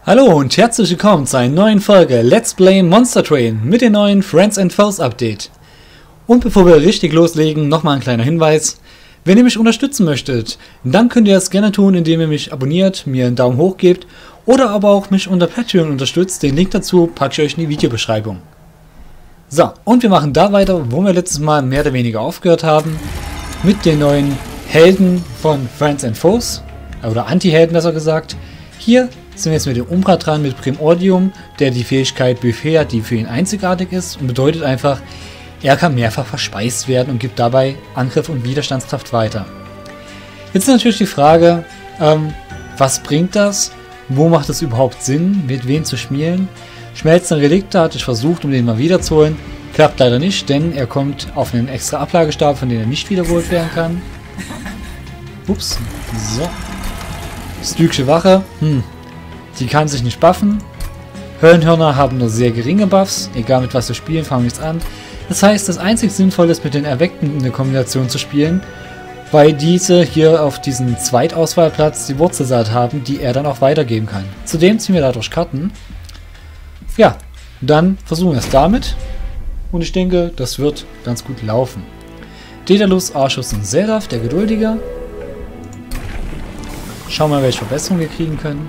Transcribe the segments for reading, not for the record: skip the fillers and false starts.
Hallo und herzlich willkommen zu einer neuen Folge Let's Play Monster Train mit dem neuen Friends and Foes Update. Und bevor wir richtig loslegen, nochmal ein kleiner Hinweis. Wenn ihr mich unterstützen möchtet, dann könnt ihr das gerne tun, indem ihr mich abonniert, mir einen Daumen hoch gebt oder aber auch mich unter Patreon unterstützt. Den Link dazu packe ich euch in die Videobeschreibung. So, und wir machen da weiter, wo wir letztes Mal mehr oder weniger aufgehört haben, mit den neuen Helden von Friends and Foes, oder Anti-Helden besser gesagt. Hier sind wir jetzt mit dem Umbra dran, mit Primordium, der die Fähigkeit Buffet hat, die für ihn einzigartig ist und bedeutet einfach, er kann mehrfach verspeist werden und gibt dabei Angriff und Widerstandskraft weiter. Jetzt ist natürlich die Frage, was bringt das? Wo macht es überhaupt Sinn, mit wem zu spielen? Schmelzende Relikte hatte ich versucht, um den mal wiederzuholen. Klappt leider nicht, denn er kommt auf einen extra Ablagestab, von dem er nicht wiederholt werden kann. Ups, so. Stygische Wache, die kann sich nicht buffen. Höllenhörner haben nur sehr geringe Buffs, egal mit was wir spielen, fangen wir nichts an. Das heißt, das einzig Sinnvolle ist, mit den Erweckten in der Kombination zu spielen, weil diese hier auf diesem Zweitauswahlplatz die Wurzelsaat haben, die er dann auch weitergeben kann. Zudem ziehen wir dadurch Karten. Ja, dann versuchen wir es damit. Und ich denke, das wird ganz gut laufen. Daedalus, Arschus und Seraph, der Geduldige. Schauen wir mal, welche Verbesserungen wir kriegen können.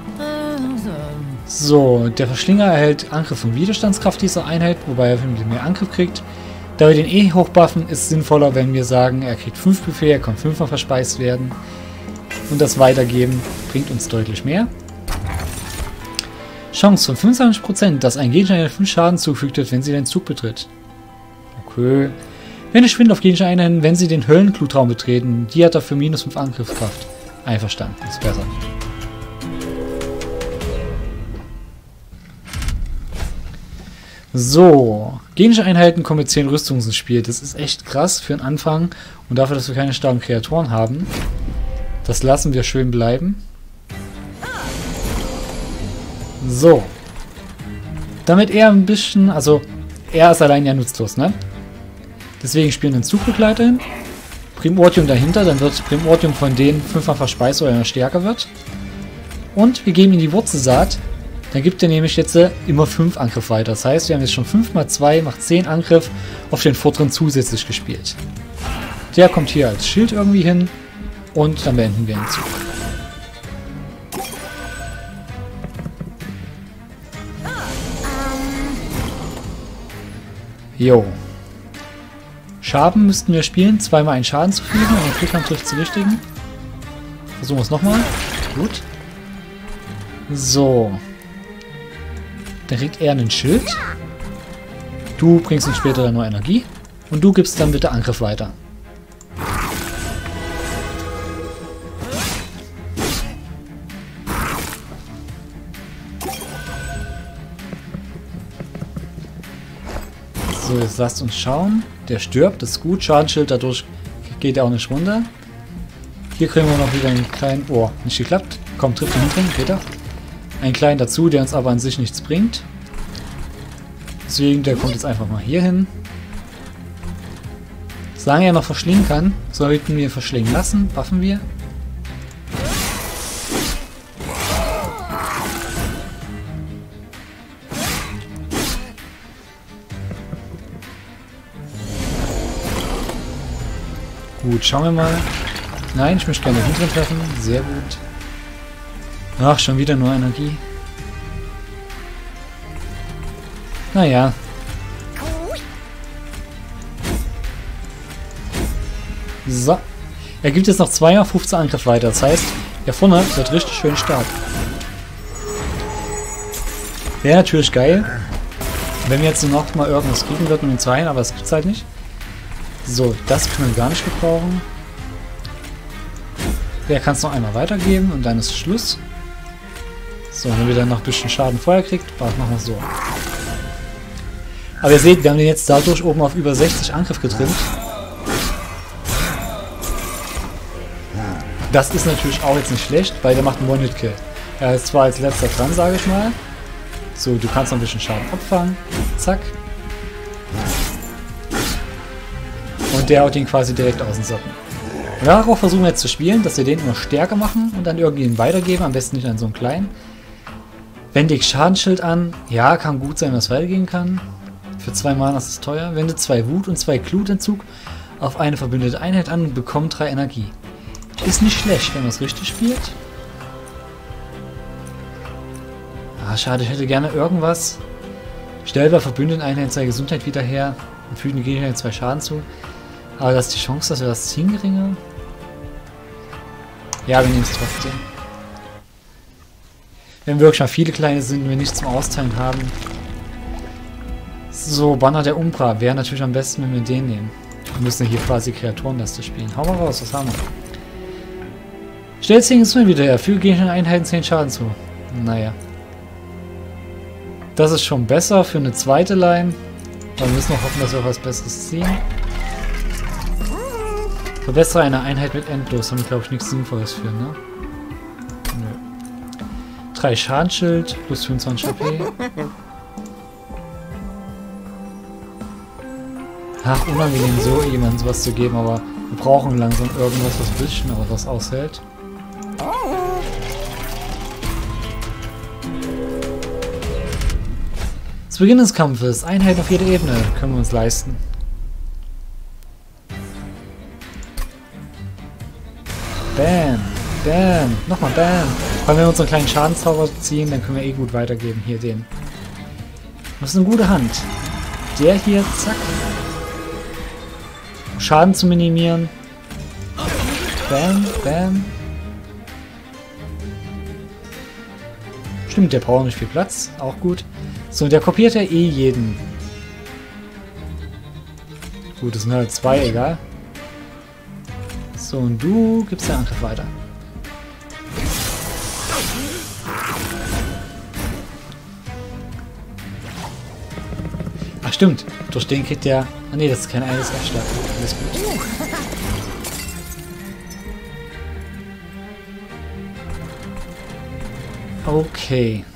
So, der Verschlinger erhält Angriff und Widerstandskraft dieser Einheit, wobei er mehr Angriff kriegt. Da wir den hochbuffen, ist es sinnvoller, wenn wir sagen, er kriegt 5 Buffet, er kann 5-mal verspeist werden. Und das Weitergeben bringt uns deutlich mehr. Chance von 25%, dass ein Gegenstand 5 Schaden zufügt wird, wenn sie den Zug betritt. Okay. Wenn es schwindet auf Gegenstände, wenn sie den Höllenklutraum betreten, die hat dafür minus 5 Angriffskraft. Einverstanden, ist besser. So, Gegensteinheiten kommen mit 10 Rüstungen ins Spiel. Das ist echt krass für den Anfang und dafür, dass wir keine starken Kreaturen haben. Das lassen wir schön bleiben. So. Damit er ein bisschen, also er ist allein ja nutzlos, ne? Deswegen spielen wir einen Zugbegleiter hin. Primordium dahinter, dann wird Primordium von denen 5-fach verspeist oder er stärker wird. Und wir geben ihm die Wurzelsaat. Dann gibt er nämlich jetzt immer 5 Angriff weiter. Das heißt, wir haben jetzt schon 5 mal 2 macht 10 Angriff auf den vorderen zusätzlich gespielt. Der kommt hier als Schild irgendwie hin und dann beenden wir den Zug. Jo. Schaden müssten wir spielen, 2-mal einen Schaden zufügen und den Klickern trifft zu richtigen. Versuchen wir es nochmal. Gut. So. Dann kriegt er einen Schild. Du bringst ihm später dann nur Energie. Und du gibst dann bitte Angriff weiter. So, jetzt lasst uns schauen. Der stirbt, das ist gut. Schadensschild, dadurch geht er auch nicht runter. Hier kriegen wir noch wieder einen kleinen... Oh, nicht geklappt. Komm, trifft ihn hinten, geht er. Einen kleinen dazu, der uns aber an sich nichts bringt. Deswegen, der kommt jetzt einfach mal hier hin. Solange er noch verschlingen kann, sollten wir ihn verschlingen lassen. Buffen wir. Gut, schauen wir mal. Nein, ich möchte gerne hinten treffen. Sehr gut. Ach, schon wieder nur Energie. Naja. So. Er gibt jetzt noch 2 mal 15 Angriff weiter. Das heißt, der vorne wird richtig schön stark. Wäre natürlich geil, wenn wir jetzt noch mal irgendwas kriegen würden mit 2, aber das gibt es halt nicht. So, das können wir gar nicht gebrauchen. Der kann es noch einmal weitergeben und dann ist Schluss. So, wenn wir dann noch ein bisschen Schaden vorher kriegt, machen wir es so. Aber ihr seht, wir haben den jetzt dadurch oben auf über 60 Angriff getrimmt. Das ist natürlich auch jetzt nicht schlecht, weil der macht einen One-Hit-Kill. Er ist zwar als letzter dran, sage ich mal. So, du kannst noch ein bisschen Schaden abfangen. Zack. Und der haut ihn quasi direkt aus den Socken. Und darauf versuchen wir jetzt zu spielen, dass wir den immer stärker machen und dann irgendwie ihn weitergeben. Am besten nicht an so einen kleinen. Bändig Schadensschild an. Ja, kann gut sein, dass weitergehen kann. Für 2 Mana ist es teuer. Wende 2 Wut und 2 Glutentzug auf eine verbündete Einheit an und bekommt 3 Energie. Ist nicht schlecht, wenn man es richtig spielt. Ah, schade, ich hätte gerne irgendwas. Stell bei verbündeten Einheiten 2 Gesundheit wieder her und fügen die Gegner 2 Schaden zu. Aber das ist die Chance, dass wir das ziehen geringer. Ja, wir nehmen es trotzdem. Wenn wir wirklich mal viele kleine sind und wir nichts zum Austeilen haben. So, Banner der Umbra wäre natürlich am besten, wenn wir den nehmen. Wir müssen ja hier quasi Kreaturenliste spielen. Hau mal raus, was haben wir? Stell 10 Gesundheit wieder her, füge gegnerischen Einheiten 10 Schaden zu. Naja. Das ist schon besser für eine zweite Line. Aber wir müssen noch hoffen, dass wir was Besseres ziehen. Verbessere eine Einheit mit Endlos. Da haben wir, glaube ich, nichts Sinnvolles für, ne? Nö. 3 Schadensschild plus 25 HP. Ach, unangenehm so jemandem sowas zu geben, aber wir brauchen langsam irgendwas, was ein bisschen aber was aushält. Zu Beginn des Kampfes, Einheiten auf jeder Ebene, können wir uns leisten. Bam, bam, nochmal bam. Vor allem wenn wir unseren kleinen Schadenszauber ziehen, dann können wir eh gut weitergeben. Hier den. Das ist eine gute Hand. Der hier, zack. Schaden zu minimieren. Bam, bam. Stimmt, der braucht nicht viel Platz. Auch gut. So, der kopiert ja eh jeden. Gut, das sind halt 2, egal. So, und du gibst den Angriff weiter. Ach stimmt, durch den kriegt der... Ah ne, das ist kein eines Abschlag. Alles gut. Okay.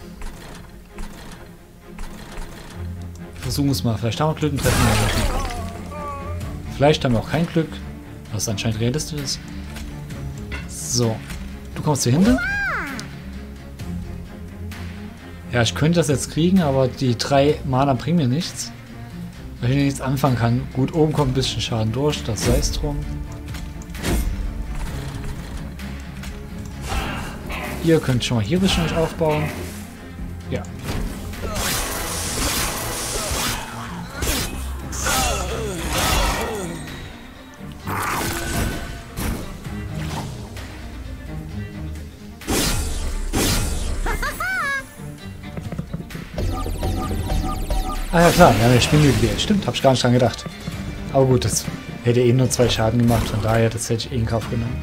Versuchen wir es mal. Vielleicht haben wir Glück und treffen wir. Vielleicht haben wir auch kein Glück. Was anscheinend realistisch ist. So. Du kommst hier hinten. Ja, ich könnte das jetzt kriegen, aber die 3 Mana bringen mir nichts. Weil ich nichts anfangen kann. Gut, oben kommt ein bisschen Schaden durch. Das sei es drum. Ihr könnt schon mal hier ein bisschen euch aufbauen. Ja. Ah ja klar, wir haben ja Spindel gewählt. Stimmt, hab ich gar nicht dran gedacht. Aber gut, das hätte eh nur 2 Schaden gemacht, von daher, das hätte ich eh in Kauf genommen.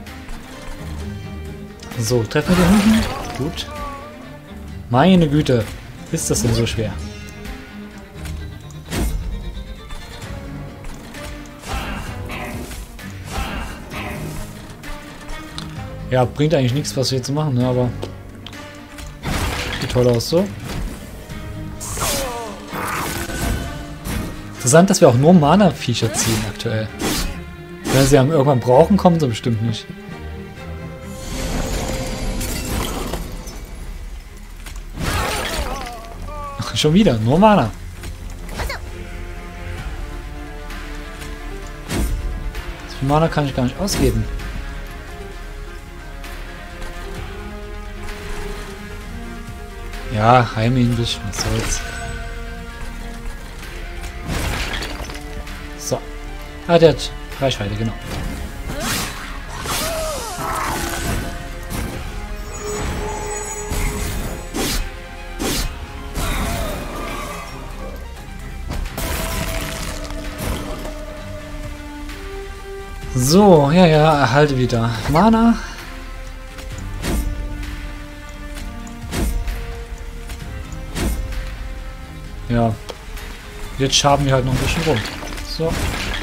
So, treffen wir den hinten. Gut. Meine Güte, ist das denn so schwer? Ja, bringt eigentlich nichts, was wir jetzt machen, ne? Aber sieht toll aus so. Interessant, dass wir auch nur Mana-Feature ziehen aktuell. Wenn wir sie irgendwann brauchen, kommen sie bestimmt nicht. Ach, schon wieder, nur Mana. So viel Mana kann ich gar nicht ausgeben. Ja, heim ihn ein bisschen, was soll's. So. Ah, der hat Reichweite, genau. So, ja, erhalte wieder Mana. Ja. Jetzt schaben wir halt noch ein bisschen rum. So.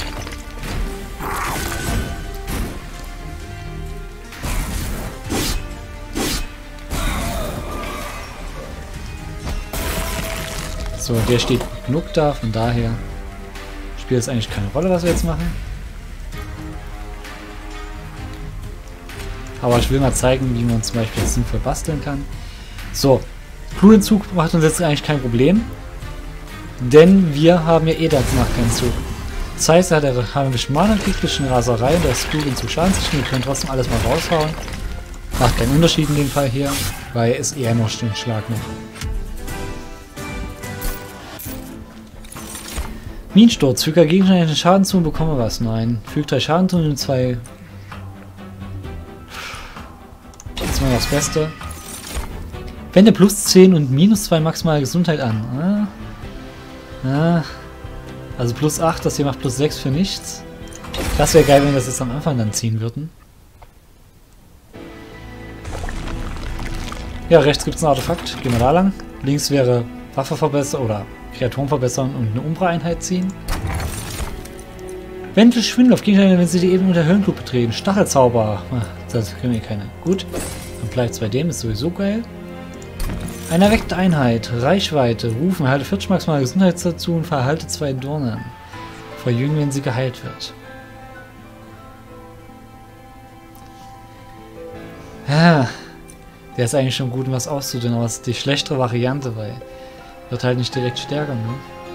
So, der steht genug da, von daher spielt es eigentlich keine Rolle, was wir jetzt machen. Aber ich will mal zeigen, wie man zum Beispiel das sinnvoll basteln kann. So, Blutentzug macht uns jetzt eigentlich kein Problem. Denn wir haben ja eh danach keinen Zug. Das heißt, er hat ein bisschen Mana, kriegt ein bisschen Raserei und das Blutentzug Schadenssichten. Wir können trotzdem alles mal raushauen. Macht keinen Unterschied in dem Fall hier, weil es eher noch ein Schlag noch. Minensturz. Fügt der Gegenstand einen Schaden zu und bekomme was. Nein. Fügt 3 Schaden zu und 2. Jetzt mal das Beste. Wende plus 10 und minus 2 maximale Gesundheit an. Also plus 8, das hier macht plus 6 für nichts. Das wäre geil, wenn wir das jetzt am Anfang dann ziehen würden. Ja, rechts gibt es ein Artefakt. Gehen wir da lang. Links wäre Waffe verbessern oder Kreaturen verbessern und eine Umbra-Einheit ziehen. Wendel Schwindel auf Gegenstände, wenn sie die Ebene mit der Höllenkluge betreten. Stachelzauber. Ach, das können wir keine. Gut. Dann bleibt es bei dem, ist sowieso geil. Eine erweckte Einheit. Reichweite. Rufen. Erhalte 40 maximale Gesundheit dazu und verhalte 2 Dornen. Verjüngen, wenn sie geheilt wird. Ja. Der ist eigentlich schon gut, um was auszudünnen, aber es ist die schlechtere Variante, weil wird halt nicht direkt stärker, ne?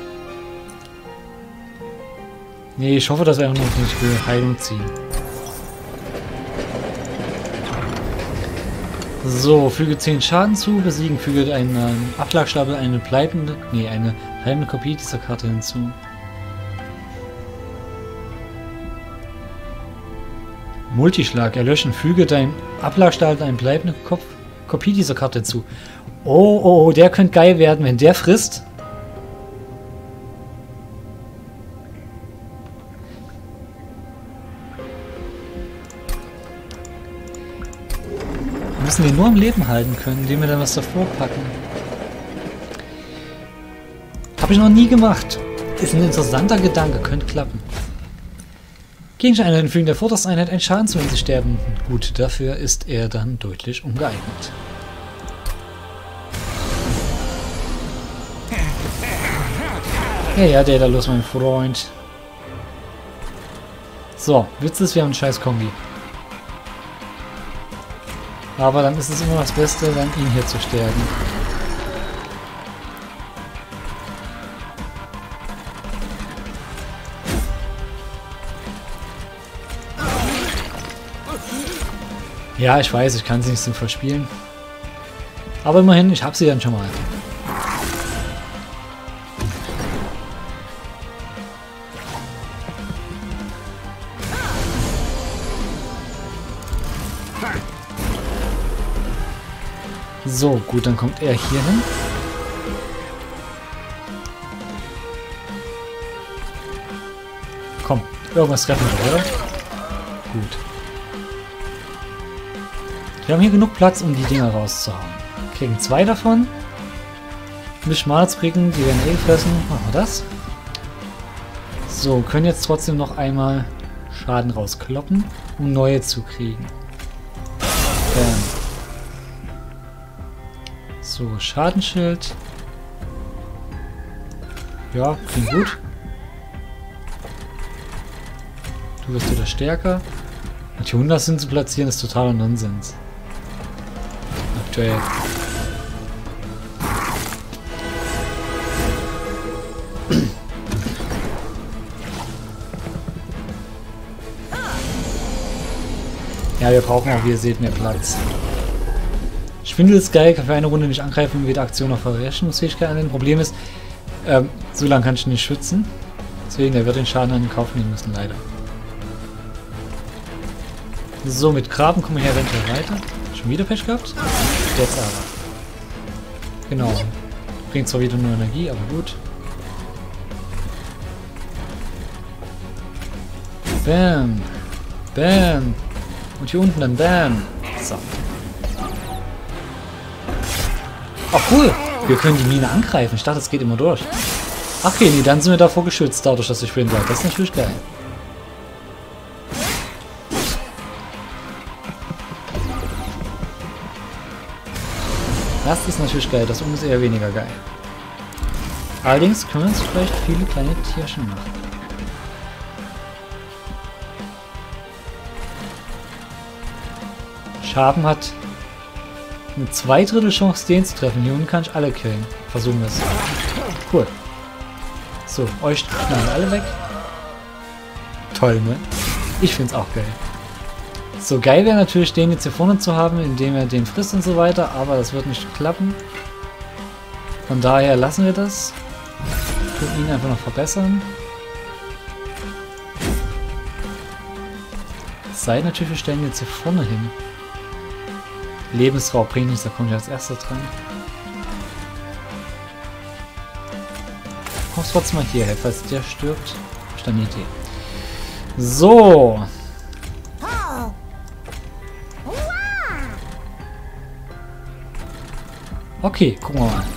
Nee, ich hoffe, dass wir einfach noch eine Heilung ziehen. So, füge 10 Schaden zu, besiegen, füge einen Abschlagstapel, eine bleibende Kopie dieser Karte hinzu. Multischlag, erlöschen, füge dein Ablagstapel eine bleibende Kopie dieser Karte hinzu. Oh, der könnte geil werden, wenn der frisst. Wir müssen den nur am Leben halten können, indem wir dann was davor packen. Habe ich noch nie gemacht. Ist ein interessanter Gedanke, könnte klappen. Gegenstände fügen der vordersten Einheit einen Schaden zu, wenn sie sterben. Gut, dafür ist er dann deutlich ungeeignet. Ja, der da los, mein Freund. So, Witz ist, wir haben einen scheiß Kombi. Aber dann ist es immer das Beste, dann ihn hier zu stärken. Ja, ich weiß, ich kann sie nicht so verspielen. Aber immerhin, ich habe sie dann schon mal. So, gut, dann kommt er hier hin. Komm, irgendwas treffen wir, oder? Gut. Wir haben hier genug Platz, um die Dinger rauszuhauen. Kriegen 2 davon. Mich Malz bringen, die werden eh gefressen. Machen wir das. So, können jetzt trotzdem noch einmal Schaden rauskloppen, um neue zu kriegen. So, Schadenschild. Ja, klingt gut. Du wirst wieder stärker. Und die 100 sind zu platzieren, ist totaler Nonsens. Aktuell. Ja, wir brauchen auch, wie ihr seht, mehr Platz. Schwindel ist geil, kann für eine Runde nicht angreifen und weder Aktion noch Verrechnungsfähigkeit anwenden. Problem ist, so lange kann ich ihn nicht schützen. Deswegen, er wird den Schaden an den Kauf nehmen müssen, leider. So, mit Graben kommen wir hier eventuell weiter. Schon wieder Pech gehabt? Jetzt aber. Genau. Bringt zwar wieder nur Energie, aber gut. Bam. Bam. Und hier unten dann Bam. So. Ach cool. Wir können die Mine angreifen. Ich dachte, es geht immer durch. Ach okay, nee, dann sind wir davor geschützt, dadurch, dass ich Schwindel habe. Das ist natürlich geil. Das ist natürlich geil, das ist eher weniger geil. Allerdings können wir uns vielleicht viele kleine Tierchen machen. Schaben hat Eine 2/3 Chance, den zu treffen. Hier unten kann ich alle killen. Versuchen wir es. Cool. So, euch knallen alle weg. Toll, ne? Ich find's auch geil. So geil wäre natürlich, den jetzt hier vorne zu haben, indem er den frisst und so weiter, aber das wird nicht klappen. Von daher lassen wir das. Tun ihn einfach noch verbessern. Es sei natürlich, wir stellen jetzt hier vorne hin. Lebensraub bringt nichts, da kommt ja als erster dran. Kommst trotzdem mal hierher, falls der stirbt. Hab ich da eine Idee. So. Okay, gucken wir mal.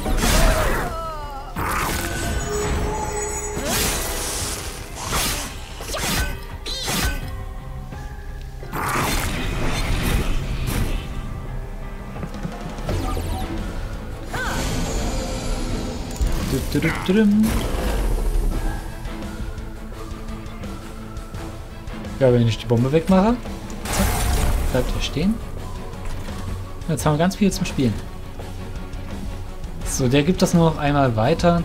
Ja, wenn ich die Bombe wegmache, zack, bleibt er stehen. Jetzt haben wir ganz viel zum Spielen. So, der gibt das nur noch einmal weiter.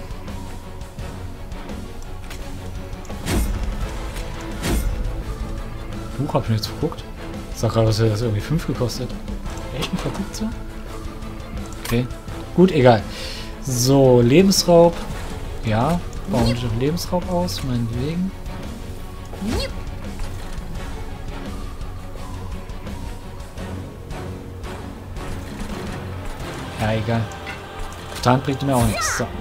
Buch habe ich nicht geguckt. Ich sag gerade, dass er das irgendwie 5 gekostet. Echt ein verguckt so? Okay. Gut, egal. So, Lebensraub. Ja, bauen wir doch Lebensraub aus, meinetwegen. Ja, egal. Dann bringt mir auch nichts. So.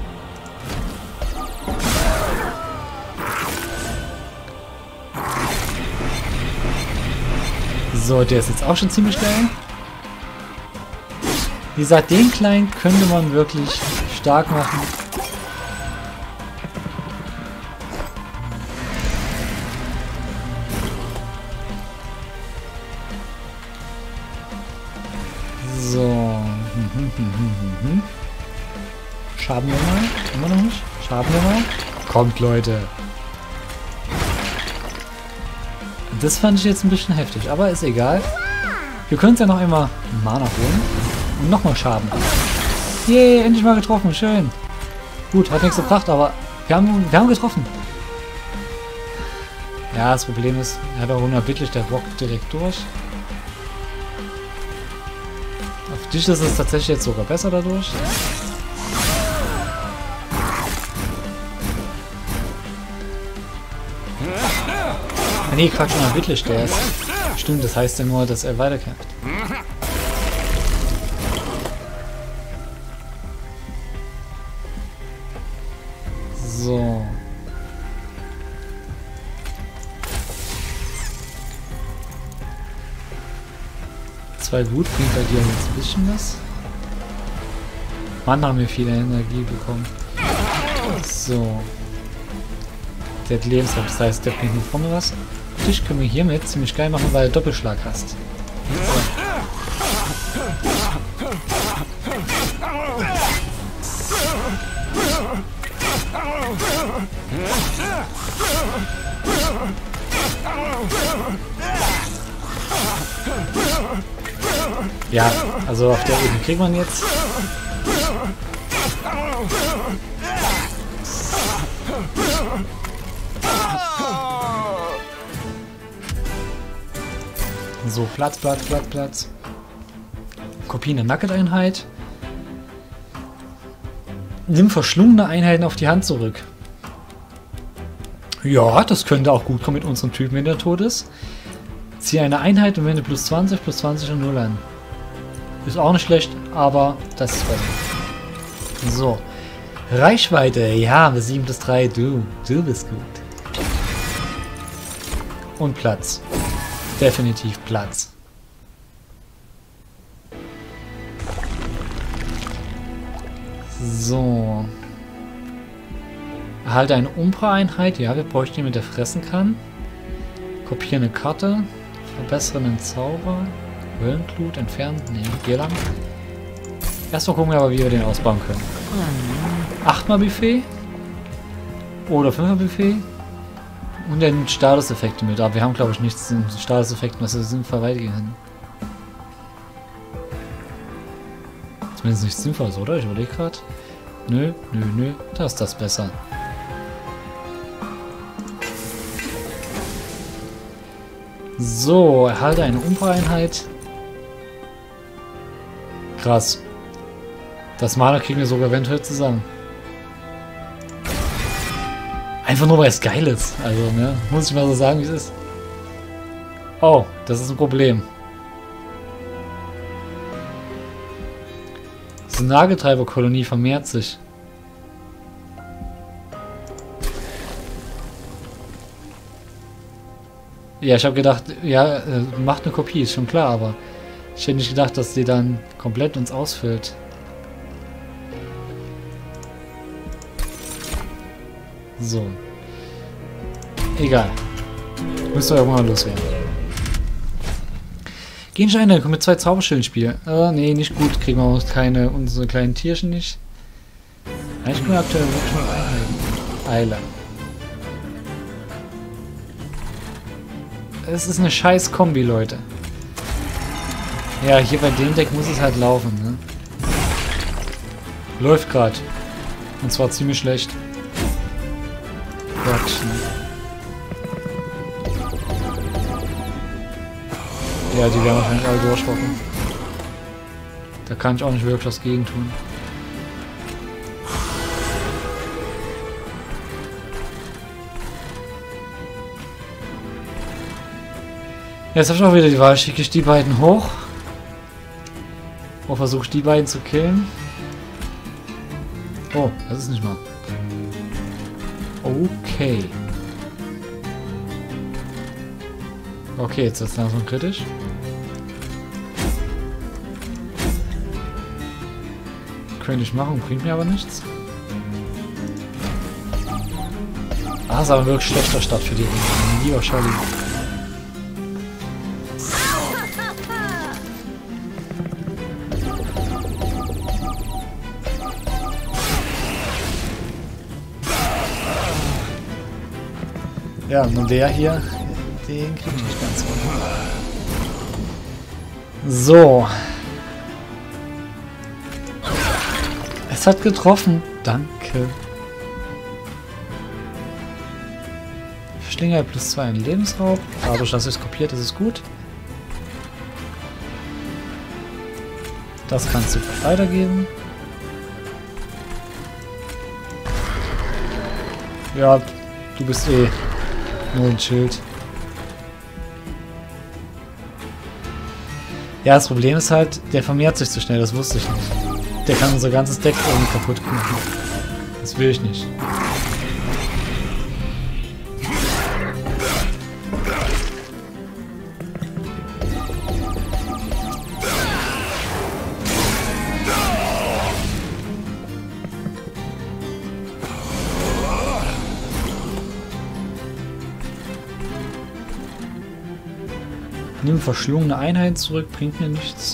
So, der ist jetzt auch schon ziemlich geil. Wie gesagt, den kleinen könnte man wirklich stark machen. So. Schaben wir mal. Immer noch nicht? Schaben wir mal. Kommt, Leute. Das fand ich jetzt ein bisschen heftig, aber ist egal. Wir können es ja noch einmal Mana holen. Und nochmal Schaden. Yay, endlich mal getroffen. Schön. Gut, hat nichts gebracht, aber wir haben getroffen. Ja, das Problem ist, er hat auch unerbittlich, der rockt direkt durch. Auf dich ist es tatsächlich jetzt sogar besser dadurch. Nee, Quatsch, unerbittlich, der ist. Stimmt, das heißt ja nur, dass er weiterkämpft. So. Zwei gut, bringt bei dir jetzt ein bisschen was. Mann, haben wir viel Energie bekommen. So. Der hat Lebensraum, das heißt, der bringt hier vorne was. Dich können wir hiermit ziemlich geil machen, weil du Doppelschlag hast. So. Ja, also auf der Ebene kriegt man jetzt. So, Platz. Kopie eine Nugget-Einheit. Nimm verschlungene Einheiten auf die Hand zurück. Ja, das könnte auch gut kommen mit unserem Typen, wenn der tot ist. Ziehe eine Einheit und wende plus 20 und 0 an. Ist auch nicht schlecht, aber das ist besser. So. Reichweite. Ja, wir 7 plus 3. Du bist gut. Und Platz. Definitiv Platz. So. Erhalte eine Umbra-Einheit. Ja, wir bräuchten die, mit der fressen kann. Kopiere eine Karte. Verbessere einen Zauber. Höllenglut entfernen. Ne, hier lang. Erstmal gucken wir aber, wie wir den ausbauen können. 8-mal Buffet. Oder 5-mal Buffet. Und den Statuseffekte mit. Aber wir haben, glaube ich, nichts in Statuseffekten, was wir sinnvoll weitergehen können. Zumindest nicht sinnvoll, oder? Ich überlege gerade. Nö, nö, nö. Da ist das besser. So, erhalte eine Umbaueinheit. Krass. Das Mana kriegen wir sogar eventuell zusammen. Einfach nur, weil es geil ist. Also, ne? Muss ich mal so sagen, wie es ist. Oh, das ist ein Problem. Die Nageltreiberkolonie vermehrt sich. Ja, ich habe gedacht, ja, macht eine Kopie, ist schon klar, aber ich hätte nicht gedacht, dass die dann komplett uns ausfüllt. So. Egal. Müsst ihr irgendwann mal loswerden. Gensteine, kommen mit 2 Zauberschilden spielen. Nee, nicht gut. Kriegen wir auch keine, unsere kleinen Tierchen nicht. Eigentlich können wir aktuell wirklich mal einhalten. Eile. Es ist eine scheiß Kombi, Leute. Ja, hier bei dem Deck muss es halt laufen, ne? Läuft gerade. Und zwar ziemlich schlecht. Gott, ne? Ja, die werden wahrscheinlich alle durchrocken. Da kann ich auch nicht wirklich was gegen tun. Jetzt habe ich auch wieder die Wahl. Schicke ich die beiden hoch? Oder versuche ich die beiden zu killen? Oh, das ist nicht mal. Okay. Okay, jetzt ist das langsam kritisch. Könnte ich machen, bringt mir aber nichts. Ah, ist aber wirklich schlechter Start für die Runde. Lieber Scholli. Ja, nur der hier, den kriege ich nicht ganz gut. So. Es hat getroffen. Danke. Schlinger plus 2 in Lebensraub. Dadurch, dass es kopiert, ist es gut. Das kannst du weitergeben. Ja, du bist eh nur ein Schild. Ja, das Problem ist halt, der vermehrt sich zu schnell, das wusste ich nicht. Der kann unser ganzes Deck irgendwie kaputt machen. Das will ich nicht. Nimm verschlungene Einheiten zurück, bringt mir nichts.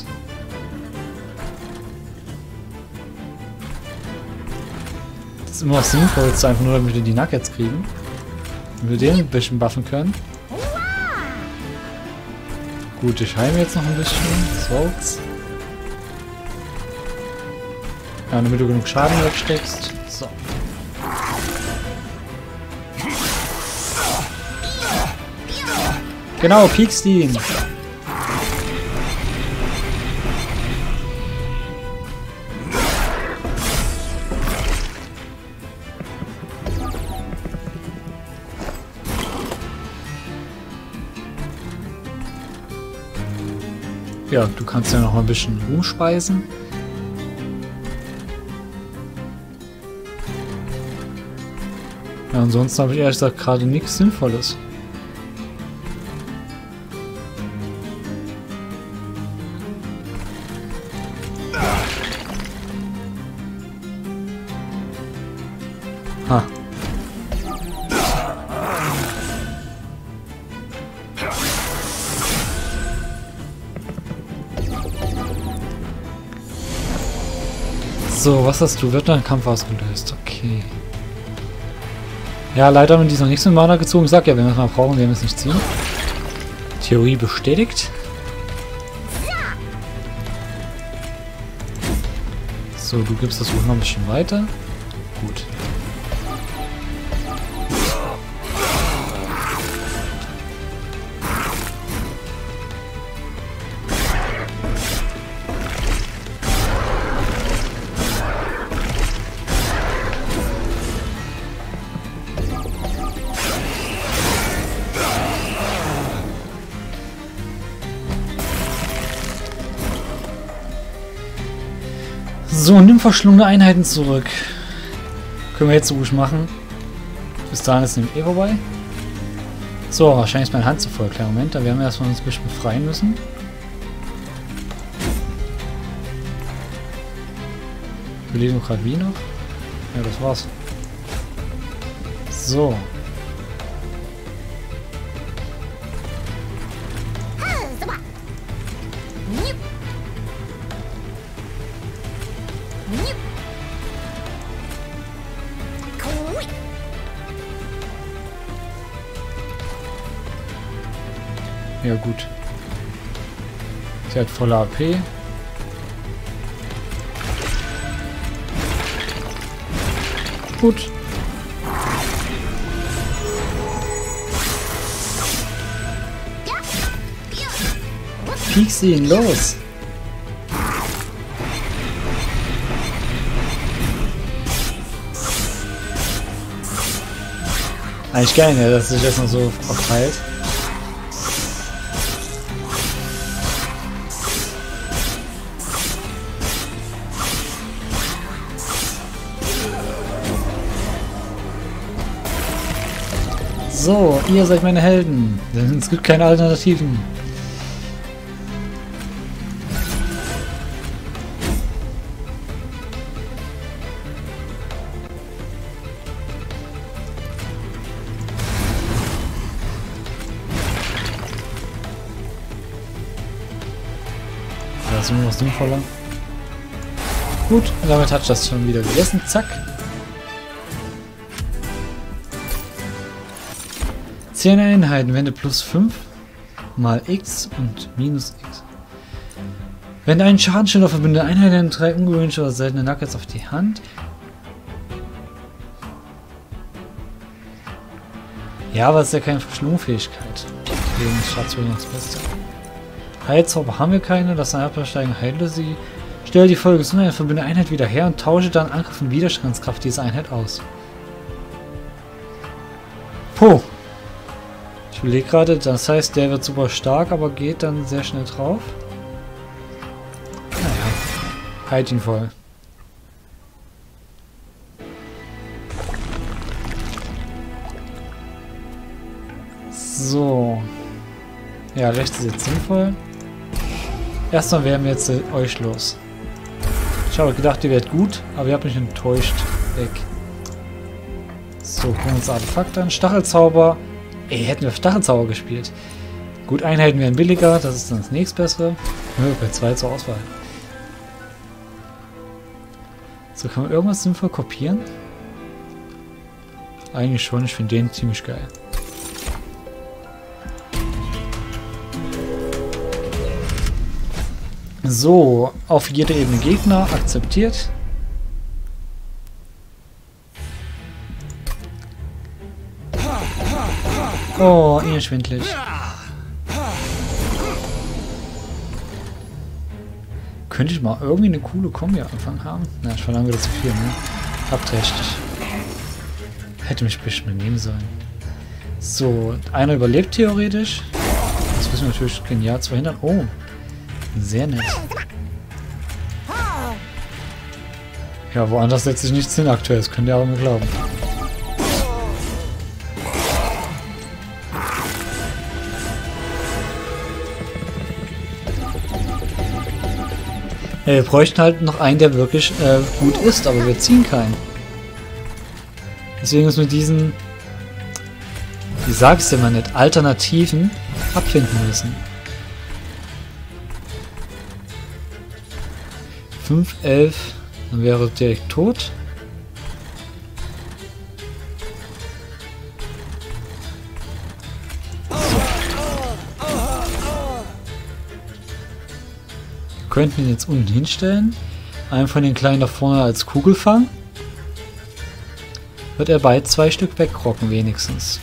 Das ist immer das Sinnvollste, einfach nur damit wir die Nuggets kriegen. Wenn wir den ein bisschen buffen können. Gut, ich heime jetzt noch ein bisschen. So. Ja, damit du genug Schaden wegsteckst. So. Genau, piekst ihn. Ja, du kannst ja noch ein bisschen Ruhm speisen. Ja, ansonsten habe ich ehrlich gesagt gerade nichts Sinnvolles. Ha. So, was hast du? Wird dein Kampf ausgelöst? Okay. Ja, leider haben die noch nichts mit Mana gezogen. Ich sag ja, wenn wir es mal brauchen, werden wir es nicht ziehen. Theorie bestätigt. So, du gibst das noch ein bisschen weiter. Gut. So, nimm verschlungene Einheiten zurück. Können wir jetzt so ruhig machen. Bis dahin ist nämlich eh vorbei. So, wahrscheinlich ist meine Hand zu voll. Kleiner Moment, da werden wir erstmal uns ein bisschen befreien müssen. Wir lesen gerade wie noch? Ja, das war's. So. Ja gut. Sie hat volle AP. Gut. Piek sie ihn los. Eigentlich geil, ne, dass sich das noch so verteilt. So, ihr seid meine Helden, denn es gibt keine Alternativen. Das ist nur noch sinnvoller. Gut, und damit hat das schon wieder gegessen. Zack. 10 Einheiten, wende plus 5 mal x und minus x. Wende einen Schadensschild auf verbündete Einheiten, 3 ungewöhnliche oder seltene Nuggets auf die Hand. Ja, aber es ist ja keine Verschlungfähigkeit. Deswegen ist Schatzwürde noch das Beste. Heilzauber haben wir keine, das Absteigen heile sie. Stelle die volle Gesundheit verbündete Einheit wieder her und tausche dann Angriff und Widerstandskraft dieser Einheit aus. Puh. Ich überlege gerade, das heißt, der wird super stark, aber geht dann sehr schnell drauf. Naja, halt ihn voll. So. Ja, rechts ist jetzt sinnvoll. Erstmal werden wir jetzt euch los. Ich habe gedacht, ihr werdet gut, aber ihr habt mich enttäuscht. Weg. So, gucken wir uns Artefakte an. Stachelzauber. Ey, hätten wir Stachelzauber gespielt. Gut, Einheiten wären billiger, das ist dann das nächstbessere. Bei 2 zur Auswahl. So, kann man irgendwas sinnvoll kopieren? Eigentlich schon, ich finde den ziemlich geil. So, auf jede Ebene Gegner, akzeptiert. Oh, ihr schwindlig. Könnte ich mal irgendwie eine coole Kombi am Anfang haben? Na, ich verlange wieder zu viel, ne? Habt recht. Hätte mich bestimmt nehmen sollen. So, einer überlebt theoretisch. Das müssen wir natürlich genial zu verhindern. Oh, sehr nett. Ja, woanders setzt sich nichts hin aktuell, das könnt ihr aber mir glauben. Ja, wir bräuchten halt noch einen, der wirklich gut ist, aber wir ziehen keinen. Deswegen müssen wir diesen, wie sagst du immer nicht, Alternativen abfinden müssen. 5, 11, dann wäre direkt tot. Wir könnten ihn jetzt unten hinstellen. einen von den Kleinen da vorne als Kugelfang, wird er bald 2 Stück wegrocken wenigstens.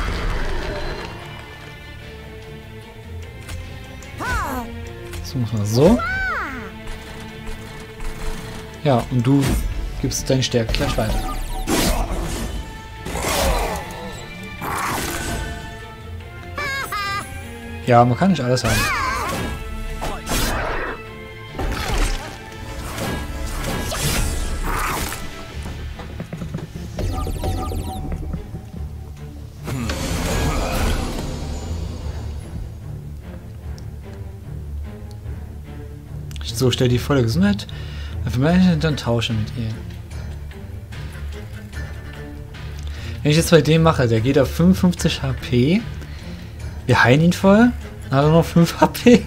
So muss man so. Ja, und du gibst deine Stärke gleich weiter. Ja, man kann nicht alles haben. So, stell die volle Gesundheit. Dann tausche mit ihr. Wenn ich jetzt bei dem mache, der geht auf 55 HP. Wir heilen ihn voll. Dann hat er noch 5 HP.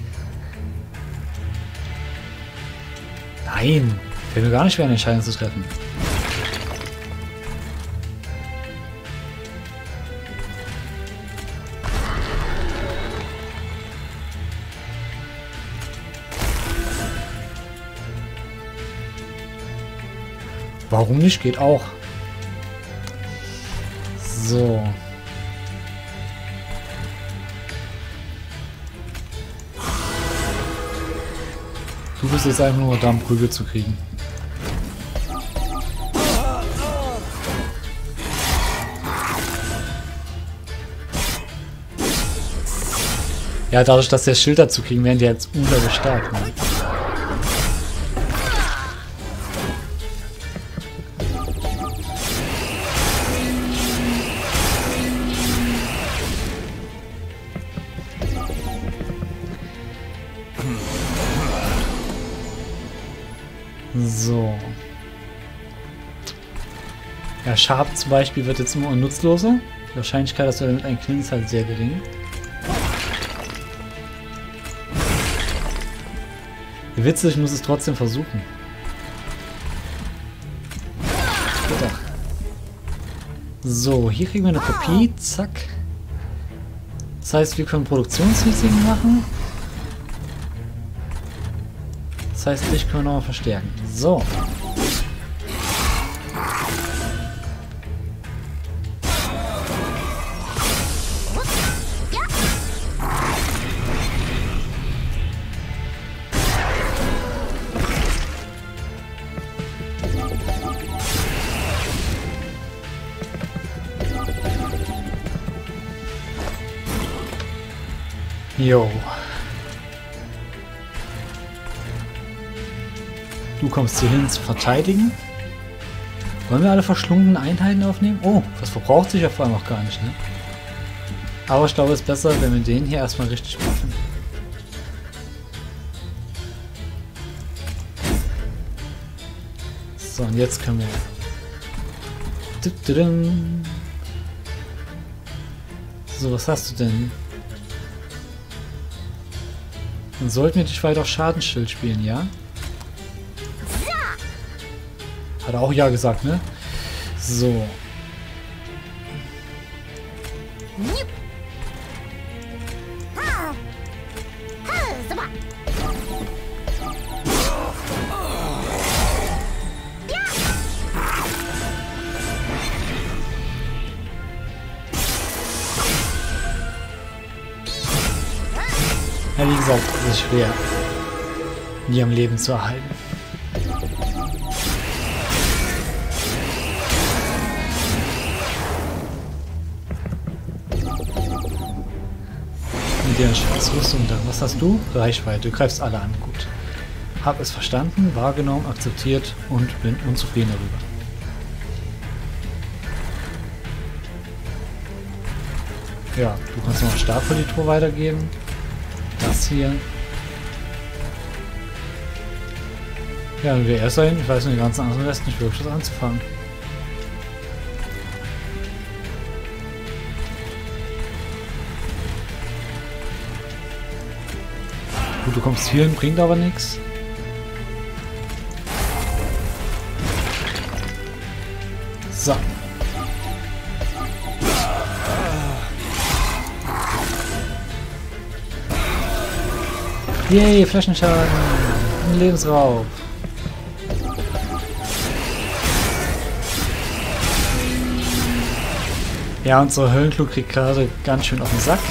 Nein. Fällt mir gar nicht schwer, eine Entscheidung zu treffen. Warum nicht? Geht auch. So. Du bist jetzt einfach nur da, um Prügel zu kriegen. Ja, dadurch, dass der Schild dazu kriegen, werden die jetzt unglaublich stark. Ne? So. Ja, Sharp zum Beispiel wird jetzt immer nutzloser. Die Wahrscheinlichkeit, dass wir damit einen Knick ist halt sehr gering. Witzig, ich muss es trotzdem versuchen. Gedacht. So, hier kriegen wir eine Kopie. Zack. Das heißt, wir können Produktionsrisiken machen. Das heißt, dich können wir nochmal verstärken. So. Jo. Du kommst hier hin zu verteidigen. Wollen wir alle verschlungenen Einheiten aufnehmen? Oh, das verbraucht sich ja vor allem auch gar nicht, ne? Aber ich glaube, es ist besser, wenn wir den hier erstmal richtig machen. So, und jetzt können wir... So, was hast du denn? Dann sollten wir dich weiter auf Schadensschild spielen, ja? Hat er auch ja gesagt, ne? So. Ja, wie gesagt, es ist schwer, die am Leben zu erhalten. Mit der Schutzrüstung dann. Was hast du? Reichweite. Du greifst alle an. Gut. Hab es verstanden, wahrgenommen, akzeptiert und bin unzufrieden darüber. Ja, du kannst noch Stabpolitur weitergeben. Das hier. Ja, und wir erst dahin, ich weiß nicht, den ganzen anderen Rest nicht wirklich was anzufangen. Gut, du kommst hier hin, bringt aber nichts. So. Yay, Flächenschaden. Lebensraub. Ja, unser Höllenklug kriegt gerade ganz schön auf den Sack.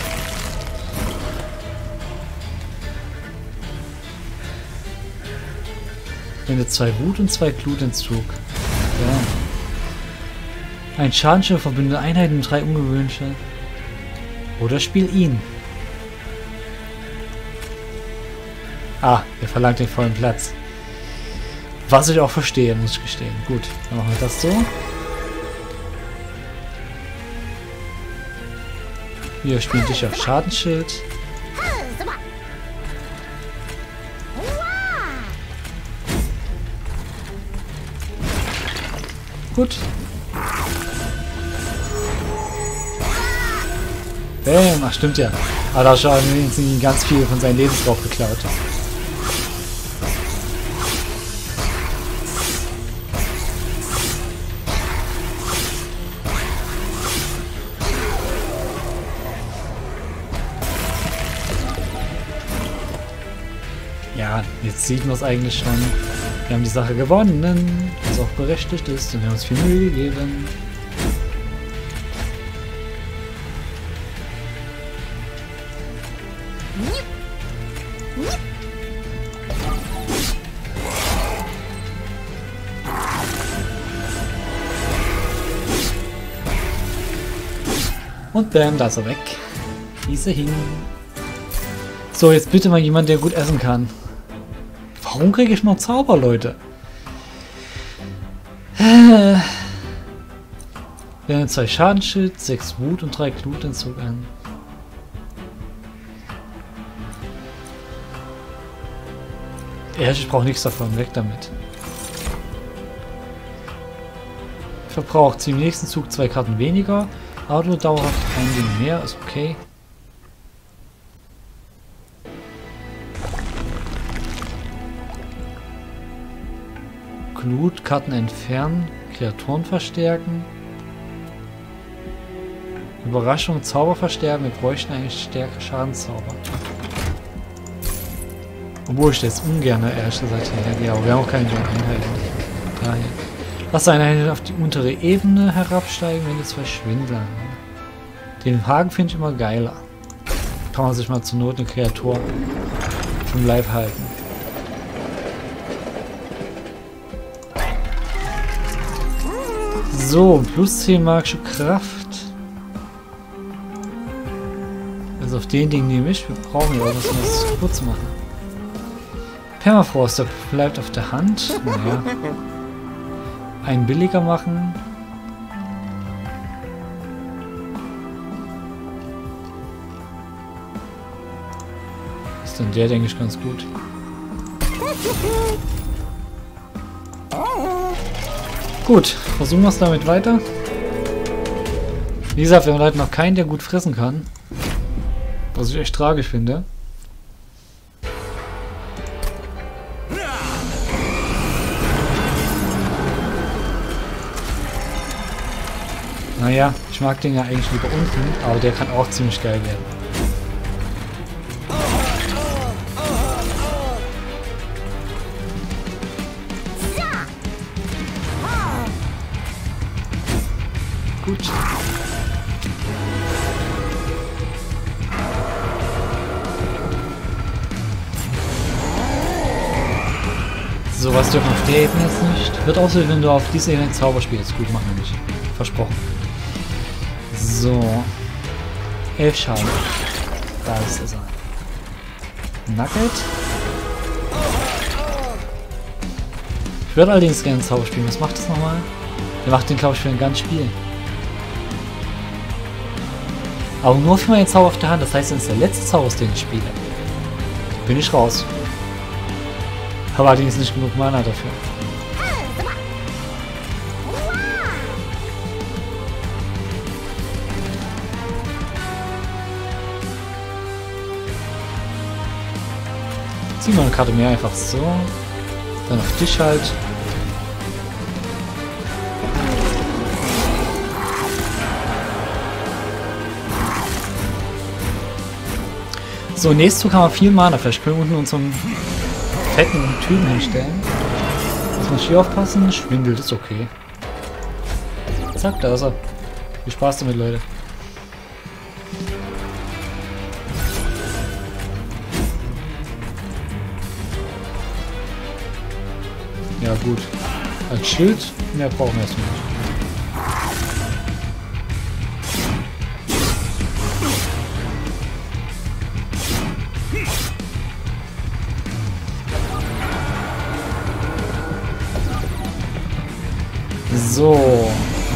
Wenn 2 Wut und 2 Glutentzug. Ja. Ein Schadenschiff verbündet Einheiten und 3 ungewöhnliche. Oder spiel ihn. Ah, er verlangt den vollen Platz. Was ich auch verstehe, muss ich gestehen. Gut, dann machen wir das so. Wir spielen dich auf Schadensschild. Gut. Bam, ach stimmt ja. Aber da schon sind ganz viel von seinem Lebensbrauch geklaut. Ja, jetzt sieht man es eigentlich schon. Wir haben die Sache gewonnen, was auch berechtigt ist und wir haben uns viel Mühe gegeben. Und bam, da ist er weg. Hieß er hin. So, jetzt bitte mal jemand, der gut essen kann. Warum kriege ich noch Zauber, Leute? Wir haben 2 Schadensschild, 6 Wut und 3 Glutentzug an. Ja, ich brauche nichts davon, weg damit. Verbraucht sie im nächsten Zug 2 Karten weniger, aber dauerhaft ein Ding mehr, ist okay. Glutkarten entfernen, Kreaturen verstärken. Überraschung, Zauber verstärken. Wir bräuchten eigentlich stärker Schadenszauber. Obwohl ich das ungern ehrlich gesagt hätte. Aber wir haben auch keine Einheiten. Daher. Lass eine Einheit auf die untere Ebene herabsteigen, wenn die 2 Schwindler haben. Den Haken finde ich immer geiler. Kann man sich mal zur Not eine Kreatur vom Leib halten. So, plus 10 magische Kraft. Also auf den Ding nehme ich. Wir brauchen ja was, um das kurz machen. Permafrost, der bleibt auf der Hand. Naja. Einen billiger machen. Ist dann der, denke ich, ganz gut. Gut, versuchen wir es damit weiter. Wie gesagt, wir haben halt noch keinen, der gut fressen kann. Was ich echt tragisch finde. Naja, ich mag den ja eigentlich lieber unten, aber der kann auch ziemlich geil werden. Gut. So, was dürfen auf der Ebene jetzt nicht? Wird aussehen, wenn du auf dieser Ebene Zauber spielst. Gut, machen wir nicht. Versprochen. So. 11 Schaden. Da ist es. Nugget. Ich würde allerdings gerne Zauber spielen. Was macht das nochmal? Der macht den, glaube ich, für ein ganzes Spiel. Aber nur für meinen Zauber auf der Hand. Das heißt, das ist der letzte Zauber, den ich spiele. Bin ich raus. Habe allerdings nicht genug Mana dafür. Zieh mal eine Karte mehr einfach so. Dann auf dich halt. So, nächstes Zug haben wir viel Mana. Vielleicht können wir unten unseren fetten Typen hinstellen. Muss man hier aufpassen. Schwindelt ist okay. Zack, da ist er. Viel Spaß damit, Leute. Ja gut. Als Schild, mehr brauchen wir erstmal nicht. So.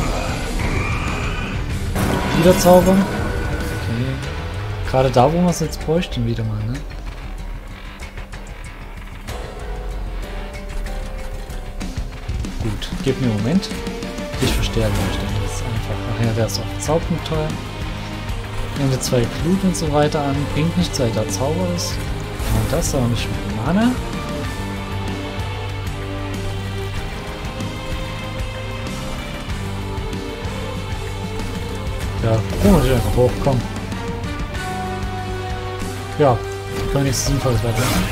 Wieder zaubern. Okay. Gerade da, wo wir es jetzt bräuchten, wieder mal, ne? Gut, gib mir einen Moment. Ich verstehe möchte. Das ist einfach. Ach ja, der ist auch Zauberpunkt teuer. Nehmen wir 2 Glut und so weiter an. Bringt nichts, weil da Zauber ist. Und das auch nicht mit Mana. Ja, gucken wir dich einfach hoch, komm. Ja, können wir nichts Sinnvolles weitermachen.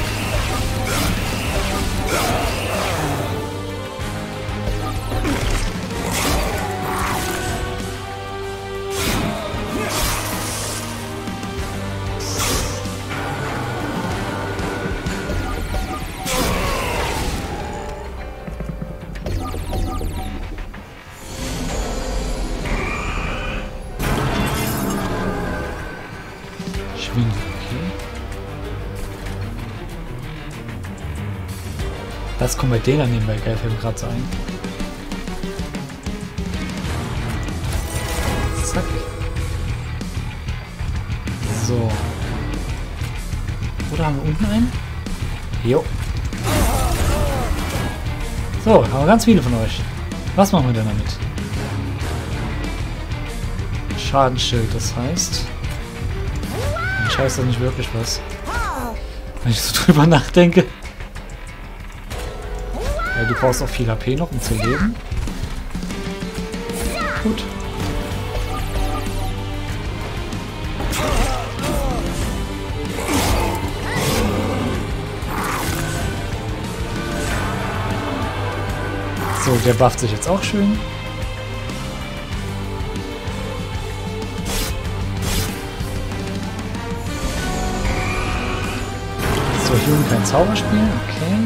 Schwingen, okay. Das kommt bei denen nebenbei geil, fällt mir gerade so ein. Zack. So. Oder haben wir unten einen? Jo. So, haben wir ganz viele von euch. Was machen wir denn damit? Schadensschild, das heißt... Scheiße, das nicht wirklich was. Wenn ich so drüber nachdenke. Ja, du brauchst auch viel HP noch, um zu leben. Gut. So, der bufft sich jetzt auch schön. So, Juni kein Zauber spielen, okay.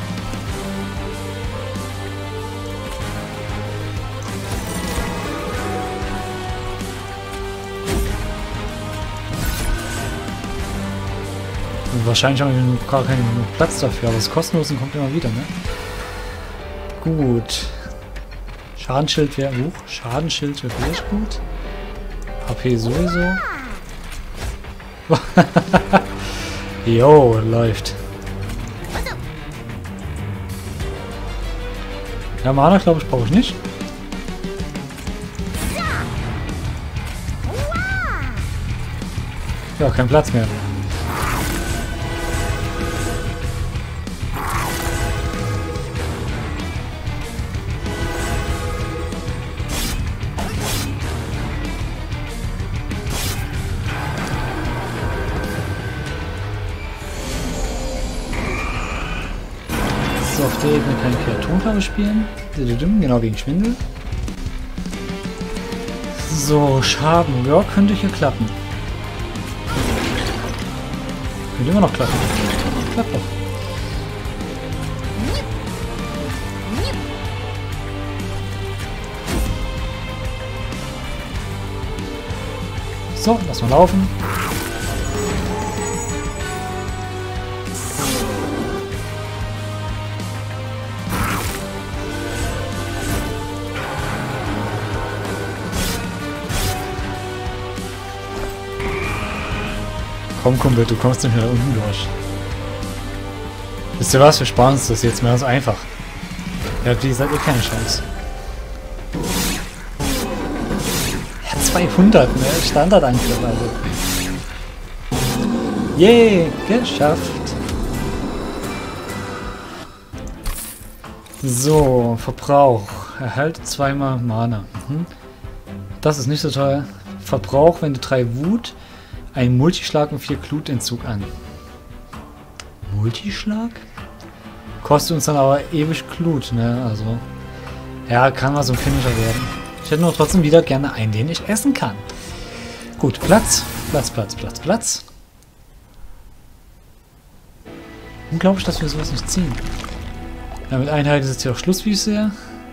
Und wahrscheinlich haben wir gar keinen Platz dafür, aber das Kostenlose kommt immer wieder, ne? Gut. Schadensschild wäre Schadensschild wird wirklich gut. HP sowieso. Jo, läuft. Ja, Mana, glaube ich, brauche ich nicht. Ja, kein Platz mehr. So, auf der Ebene keine Kreaturenfarbe spielen. Genau, wegen Schwindel. So, Schaden. Ja, könnte hier klappen. Könnte immer noch klappen. Klappt doch. So, lass mal laufen. Komm, Kumpel, du kommst nicht mehr da unten durch. Wisst ihr was? Wir sparen uns das jetzt. Mehr als einfach. Ja, wie gesagt, ihr keine Chance. Ja, 200, ne? Standardangriff, also. Yay, geschafft. So, Verbrauch. Erhalte zweimal Mana. Das ist nicht so teuer. Verbrauch, wenn du 3 Wut, ein Multischlag und 4 Glutentzug an. Multischlag? Kostet uns dann aber ewig Glut, ne? Also. Ja, kann mal so ein Finisher werden. Ich hätte nur trotzdem wieder gerne einen, den ich essen kann. Gut, Platz. Unglaublich, dass wir sowas nicht ziehen. Ja, mit Einheiten ist jetzt hier auch Schluss, wie ich sehe.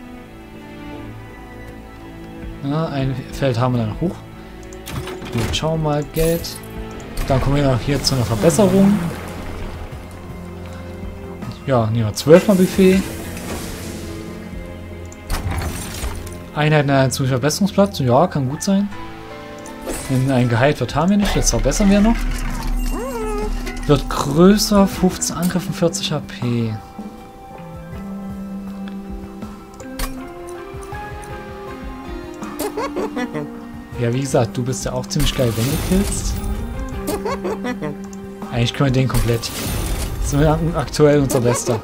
Ja, ein Feld haben wir dann hoch. Gut, schauen wir mal, Geld. Dann kommen wir noch hier zu einer Verbesserung. Ja, nehmen wir 12 mal Buffet. Einheiten einen zusätzlichen Verbesserungsplatz. Ja, kann gut sein. Wenn ein geheilt wird, haben wir nicht. Das verbessern wir noch. Wird größer, 15 Angriff und 40 HP. Ja, wie gesagt, du bist ja auch ziemlich geil, wenn du killst. Eigentlich können wir den komplett. Das ist aktuell unser Bester.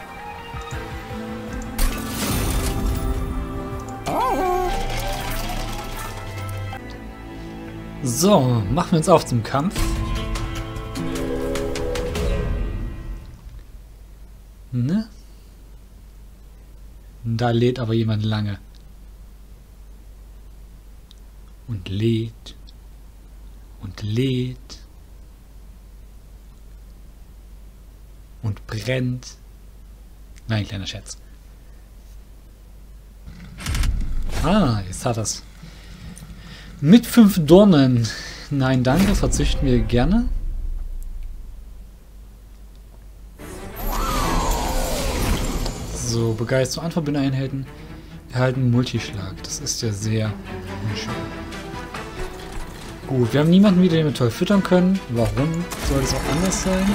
So, machen wir uns auf zum Kampf. Ne? Da lädt aber jemand lange. Und lädt. Und lädt. Und brennt. Nein, kleiner Scherz. Ah, jetzt hat er's. Mit 5 Dornen. Nein, danke, verzichten wir gerne. So, Begeisterung an Verbünde-Einheiten erhalten Multischlag. Das ist ja sehr unschön. Gut, wir haben niemanden wieder, den wir toll füttern können. Warum soll das auch anders sein?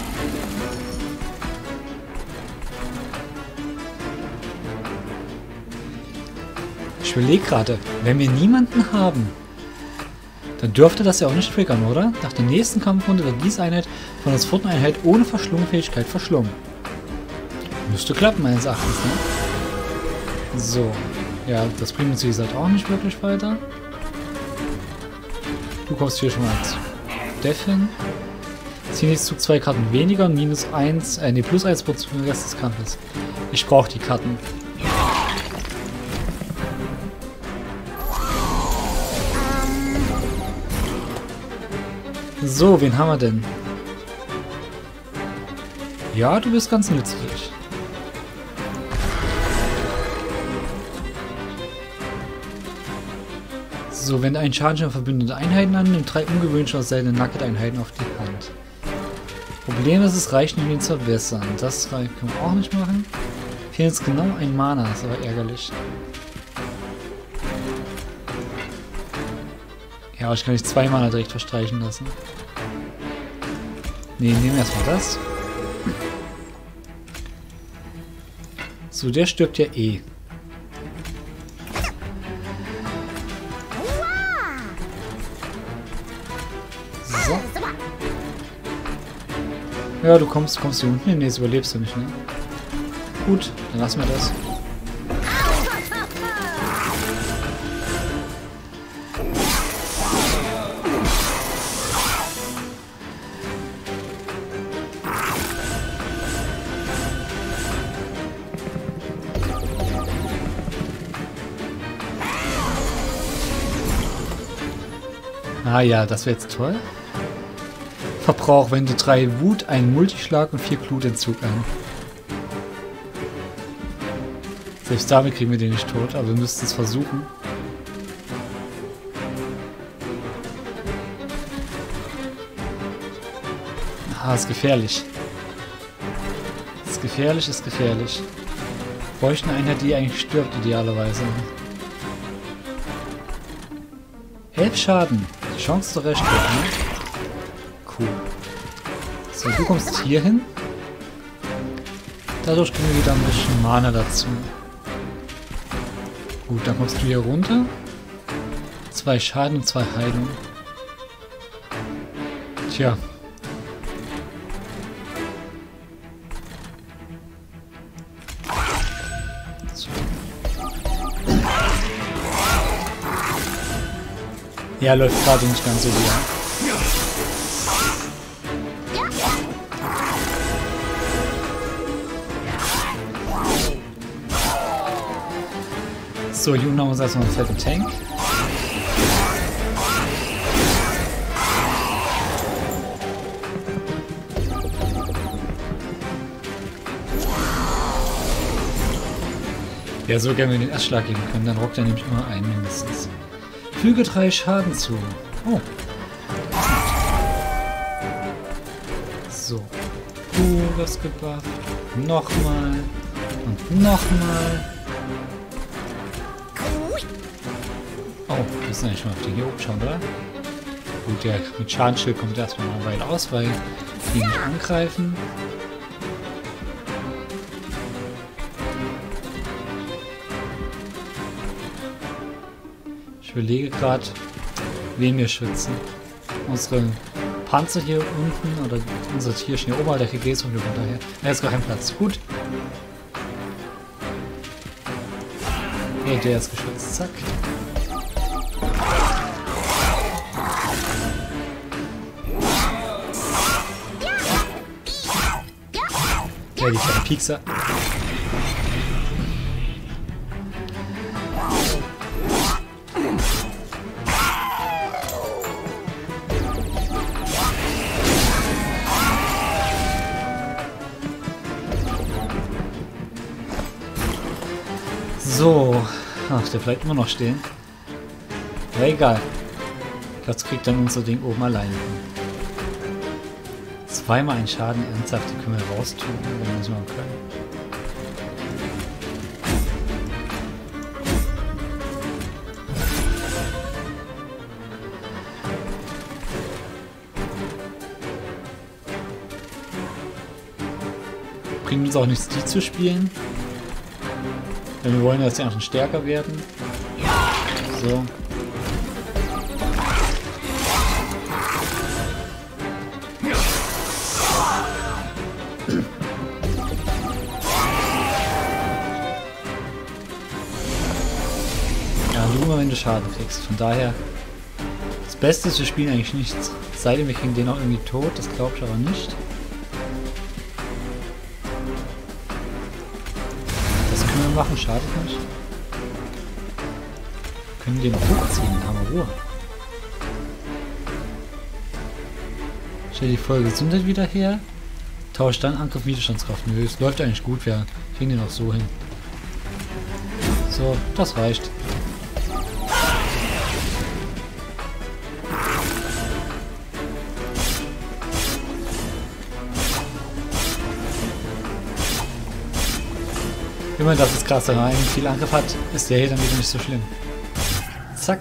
Ich überlege gerade, wenn wir niemanden haben, dann dürfte das ja auch nicht triggern, oder? Nach der nächsten Kampfrunde wird diese Einheit von der zweiten Einheit ohne Verschlungfähigkeit verschlungen. Müsste klappen, meines Erachtens, ne? So. Ja, das bringt uns wie gesagt auch nicht wirklich weiter. Du kommst hier schon mal als Def hin. Zieh nächstes Zug 2 Karten weniger, minus 1, ne, plus 1 für den Rest des Kampfes. Ich brauche die Karten. So, wen haben wir denn? Ja, du bist ganz nützlich. So, wenn ein Schaden verbündete Einheiten annimmt, 3 ungewöhnliche aus seltenen Nugget-Einheiten auf die Hand. Problem ist, es reicht nicht, ihn zu verbessern. Das können wir auch nicht machen. Fehlt jetzt genau ein Mana, ist aber ärgerlich. Ja, aber ich kann nicht 2 Mana direkt verstreichen lassen. Ne, nehmen wir erstmal das. So, der stirbt ja eh. So. Ja, du kommst hier unten hin. Ne, jetzt überlebst du nicht, ne? Gut, dann lassen wir das. Ah ja, das wäre jetzt toll. Verbrauch, wende 3 Wut, einen Multischlag und 4 Glutentzug ein. Selbst damit kriegen wir den nicht tot, aber wir müssten es versuchen. Ah, ist gefährlich. Ist gefährlich, ist gefährlich. Wir bräuchten eine Einheit, die eigentlich stirbt, idealerweise. 11 Schaden. Die Chance zur Recht, ne? Cool. So, du kommst hier hin. Dadurch kriegen wir wieder ein bisschen Mana dazu. Gut, dann kommst du hier runter. 2 Schaden und 2 Heilung. Tja. So. Ja, läuft gerade nicht ganz so wieder. So, hier unten haben wir uns erstmal einen fetten Tank. Ja, so gerne wir den Erstschlag geben können, dann rockt er nämlich immer einen mindestens. Füge 3 Schaden zu. Oh. So. Du wirst gebufft. Nochmal. Und nochmal. Oh, wir müssen eigentlich mal auf die hier oben schauen, oder? Gut, der mit Schadensschild kommt erstmal eine Weile aus, weil die nicht angreifen. Ich überlege gerade, wen wir schützen. Unsere Panzer hier unten oder unser Tierchen hier oben, der kriegt jetzt von daher. Er ist gar kein Platz. Gut. Okay, der ist geschützt. Zack. Ja, die kleinen Piekser. So. Ach, der bleibt immer noch stehen. Ja, egal. Das kriegt dann unser Ding oben alleine. Zweimal einen Schaden, ernsthaft, die können wir raustun, wenn wir es mal können. Bringt uns auch nichts, die zu spielen. Denn wir wollen, dass die einfach stärker werden. So. Ja, nur wenn du Schaden kriegst. Von daher, das Beste ist, wir spielen eigentlich nichts. Sei denn, wir kriegen den auch irgendwie tot, das glaube ich aber nicht. Machen, schadet nicht. Können wir den noch hochziehen, dann haben wir Ruhe. Stell die volle Gesundheit wieder her. Tauscht dann Angriff Widerstandskraft. Nö, es läuft eigentlich gut, wir kriegen den auch so hin. So, das reicht. Wenn man das ist krass, wenn man einen viel Angriff hat, ist der hier dann wieder nicht so schlimm. Zack.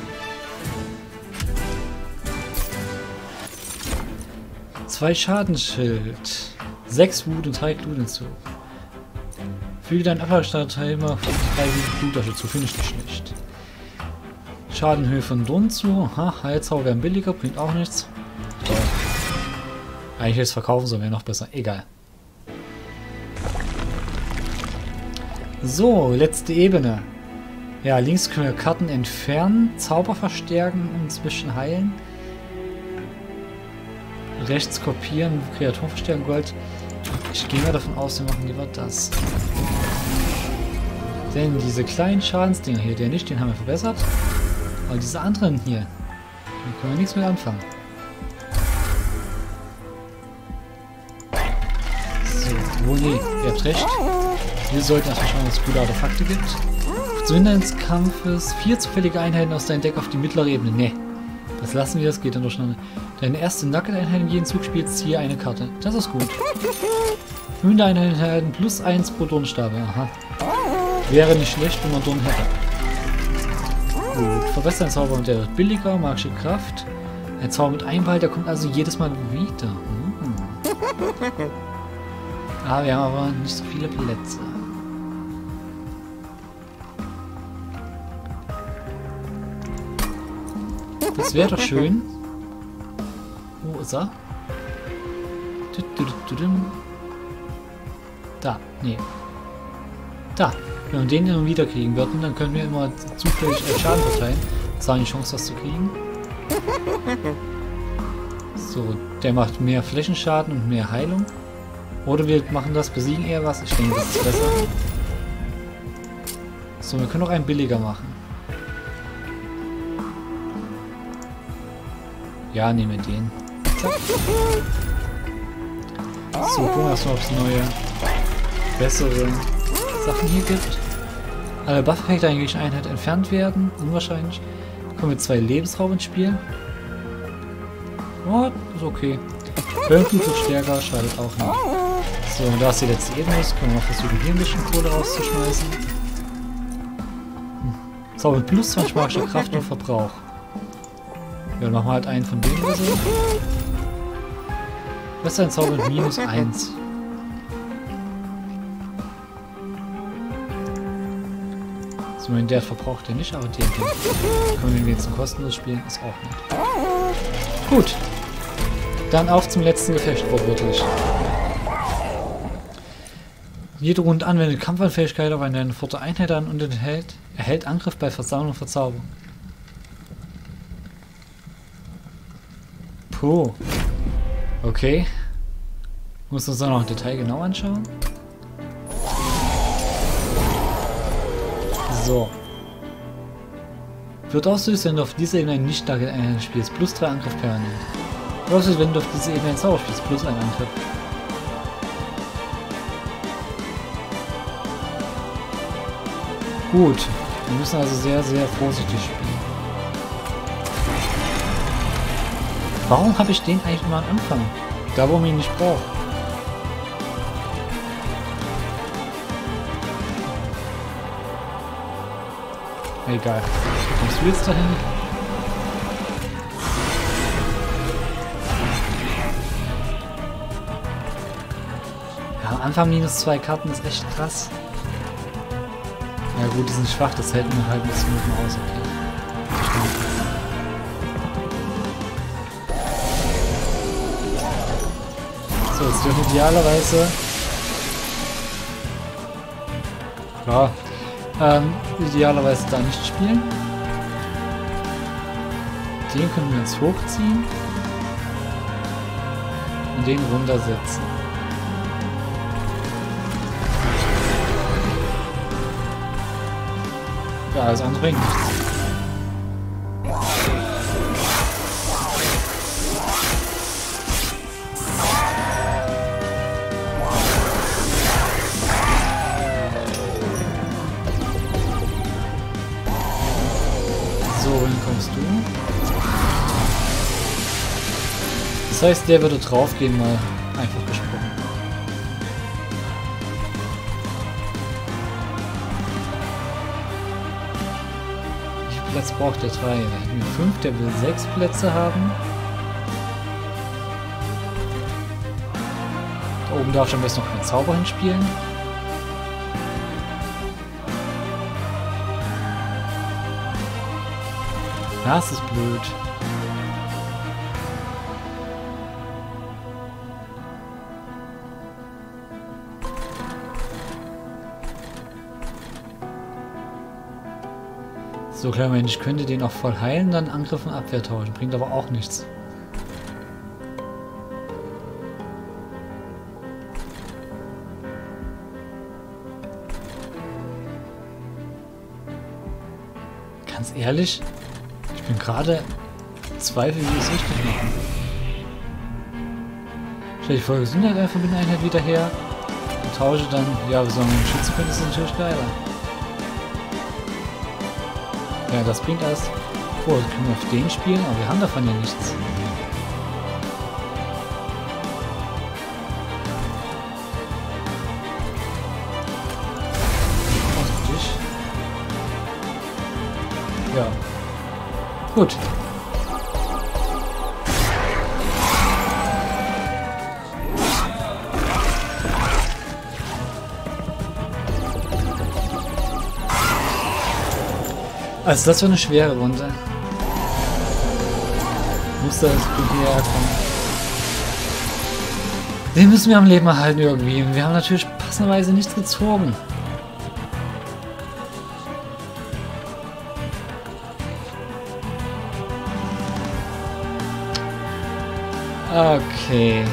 Zwei Schadensschild. 6 Wut und 3 Glut hinzu. Füge deinen Abfallstarttimer auf 3 Blut dazu, finde ich nicht schlecht. Schadenhöhe von Don zu. Aha, Heilzauber werden billiger, bringt auch nichts. Toll. Eigentlich jetzt verkaufen sollen, wäre noch besser. Egal. So, letzte Ebene. Ja, links können wir Karten entfernen, Zauber verstärken und inzwischen heilen. Rechts kopieren, Kreaturen verstärken, Gold. Ich gehe mal davon aus, wir machen lieber das. Denn diese kleinen Schadensdinger hier, der nicht, den haben wir verbessert. Aber diese anderen hier, da können wir nichts mehr anfangen. So, wo nee, ihr habt recht. Wir sollten erstmal schauen, was es gute Artefakte gibt. Zu Ende des Kampfes 4 zufällige Einheiten aus deinem Deck auf die mittlere Ebene. Ne, das lassen wir, das geht dann durcheinander. Deine erste Nugget-Einheit in jedem Zug spielt, ziehe eine Karte. Das ist gut. 5 Einheiten plus 1 pro Dornstabe. Aha. Wäre nicht schlecht, wenn man Dorn hätte. Gut, verbessern Zauber und der wird billiger, magische Kraft. Ein Zauber mit Einball, der kommt also jedes Mal wieder. Ah, wir haben aber nicht so viele Plätze. Das wäre doch schön. Wo ist er? Da, nee. Da. Wenn wir den immer wieder kriegen würden, dann können wir immer zufällig Schaden verteilen. Das ist eine Chance, das zu kriegen. So, der macht mehr Flächenschaden und mehr Heilung. Oder wir machen das, besiegen eher was. Ich denke, das ist besser. So, wir können auch einen billiger machen. Ja, nehmen wir den. Zack. So, gucken wir erstmal, ob es neue, bessere Sachen hier gibt. Alle Buff-Effekte einer gegnerischen Einheit entfernt werden. Unwahrscheinlich. Kommen mit 2 Lebensraum ins Spiel. Oh, ist okay. Böllenflut wird stärker, schadet auch nicht. So, und da ist die letzte Ebene ist, können wir mal versuchen, hier ein bisschen Kohle rauszuschmeißen. Zauber mit plus 20 magischer Kraft und Verbrauch. Ja, dann machen wir halt einen von denen oder so. Das ist ein Zauber mit minus 1. So, mein der verbraucht er nicht, aber den hier. Können wir den jetzt kostenlos spielen, ist auch nicht. Gut. Dann auf zum letzten Gefecht, wortwörtlich. Jede Runde anwendet Kampfanfähigkeit auf eine vierte Einheit an und erhält Angriff bei Versammlung und Verzauberung. Puh. Okay. Muss uns dann noch im Detail genau anschauen. So. Wird ausgelöst, wenn du auf dieser Ebene eine nicht starke Einheit spielst. Plus 3 Angriff permanent. Wird ausgelöst, wenn du auf dieser Ebene einen Zauber spielst. Plus 1 Angriff. Gut. Wir müssen also sehr, sehr vorsichtig spielen. Warum habe ich den eigentlich immer am Anfang? Da, wo man ihn nicht braucht. Egal. Wie kommst du jetzt dahin? Ja, am Anfang minus 2 Karten ist echt krass. Ja gut, die sind schwach, das hält mir halt ein bisschen aus, okay. So, jetzt dürfen idealerweise... Ja, idealerweise da nicht spielen. Den können wir uns hochziehen. Und den runtersetzen. Ja, alles andere bringt nichts. So, wohin kommst du? Das heißt, der würde draufgehen, mal einfach gesprochen. Wie viel Platz braucht der 3? Da hätten wir 5, der will 6 Plätze haben. Da oben darf ich am besten noch keinen Zauber hinspielen. Das ist blöd. So, klar, Mensch, ich könnte den auch voll heilen, dann Angriff und Abwehr tauschen. Bringt aber auch nichts. Ganz ehrlich, ich bin gerade Zweifel, wie ich es richtig machen. Stell dich vor, Gesundheit einfach mit einer Einheit wieder her und tausche dann, ja, wir sollen einen schützen können, das ist natürlich geiler. Ja, das bringt alles. Oh, können wir auf den spielen, aber wir haben davon ja nichts. Ja. Gut. Also das war eine schwere Runde. Musste das hierher kommen. Den müssen wir am Leben erhalten irgendwie. Wir haben natürlich passenderweise nichts gezogen. Okay.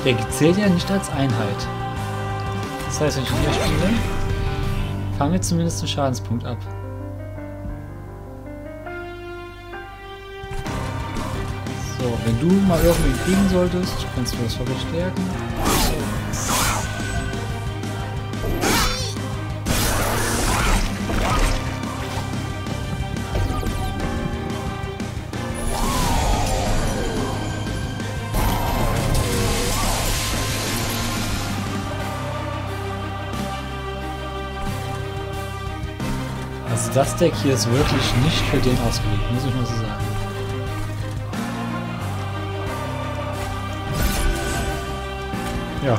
Der zählt ja nicht als Einheit. Das heißt, wenn ich hier spiele, fangen wir zumindest einen Schadenspunkt ab. So, wenn du mal irgendwie kriegen solltest, kannst du das verstärken. So. Also das Deck hier ist wirklich nicht für den ausgelegt, muss ich mal so sagen. Ja.